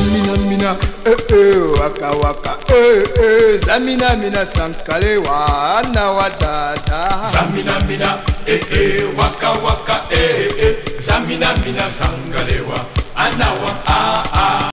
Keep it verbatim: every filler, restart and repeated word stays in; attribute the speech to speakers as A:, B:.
A: mina mina eh eh waka waka eh eh zamina mina sankale wana wadada
B: zamina mina eh eh waka waka eh eh zamina mina sankale wana